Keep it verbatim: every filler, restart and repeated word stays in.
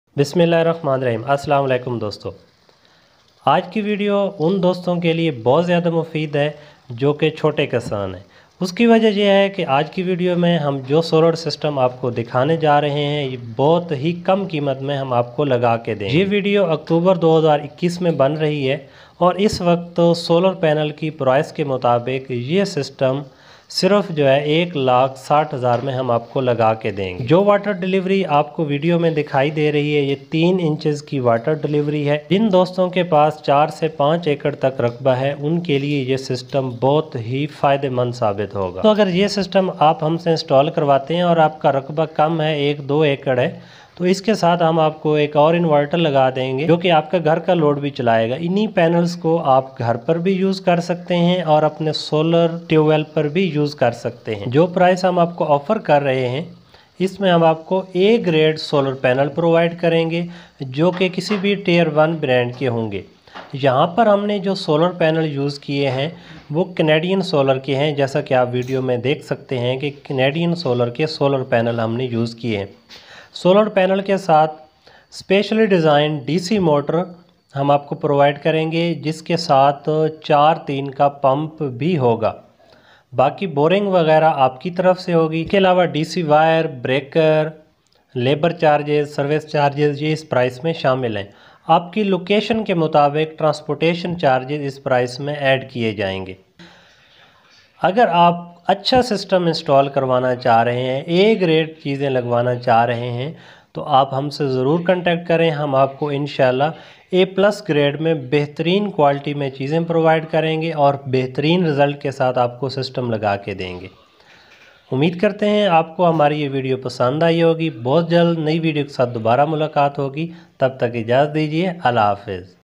बिस्मिल्लाहिर्रहमानिर्रहीम। अस्सलाम वालेकुम दोस्तों, आज की वीडियो उन दोस्तों के लिए बहुत ज़्यादा मुफीद है जो कि छोटे किसान हैं। उसकी वजह यह है कि आज की वीडियो में हम जो सोलर सिस्टम आपको दिखाने जा रहे हैं ये बहुत ही कम कीमत में हम आपको लगा के देंगे। ये वीडियो अक्टूबर दो हज़ार इक्कीस में बन रही है और इस वक्त सोलर पैनल की प्राइस के मुताबिक ये सिस्टम सिर्फ जो है एक लाख साठ हज़ार में हम आपको लगा के देंगे। जो वाटर डिलीवरी आपको वीडियो में दिखाई दे रही है ये तीन इंचेस की वाटर डिलीवरी है। जिन दोस्तों के पास चार से पाँच एकड़ तक रकबा है उनके लिए ये सिस्टम बहुत ही फ़ायदेमंद साबित होगा। तो अगर ये सिस्टम आप हमसे इंस्टॉल करवाते हैं और आपका रकबा कम है, एक दो एकड़ है, तो इसके साथ हम आपको एक और इन्वर्टर लगा देंगे जो कि आपका घर का लोड भी चलाएगा। इन्हीं पैनल्स को आप घर पर भी यूज़ कर सकते हैं और अपने सोलर ट्यूबवेल पर भी यूज़ कर सकते हैं। जो प्राइस हम आपको ऑफ़र कर रहे हैं इसमें हम आपको A grade solar panel provide करेंगे जो कि किसी भी टीयर वन ब्रांड के होंगे। यहाँ पर हमने जो सोलर पैनल यूज़ किए हैं वो कैनेडियन सोलर के हैं, जैसा कि आप वीडियो में देख सकते हैं कि कैनेडियन सोलर के सोलर पैनल हमने यूज़ किए हैं। सोलर पैनल के साथ स्पेशली डिज़ाइन डीसी मोटर हम आपको प्रोवाइड करेंगे जिसके साथ चार तीन का पंप भी होगा। बाकी बोरिंग वगैरह आपकी तरफ से होगी। इसके अलावा DC wire, breaker, labour charges, service charges ये इस प्राइस में शामिल हैं। आपकी लोकेशन के मुताबिक ट्रांसपोर्टेशन चार्जेस इस प्राइस में ऐड किए जाएंगे। अगर आप अच्छा सिस्टम इंस्टॉल करवाना चाह रहे हैं, ए ग्रेड चीज़ें लगवाना चाह रहे हैं तो आप हमसे ज़रूर कांटेक्ट करें। हम आपको इंशाल्लाह ए प्लस ग्रेड में बेहतरीन क्वालिटी में चीज़ें प्रोवाइड करेंगे और बेहतरीन रिज़ल्ट के साथ आपको सिस्टम लगा के देंगे। उम्मीद करते हैं आपको हमारी ये वीडियो पसंद आई होगी। बहुत जल्द नई वीडियो के साथ दोबारा मुलाकात होगी। तब तक इजाज़त दीजिए। अल्लाह हाफ़िज़।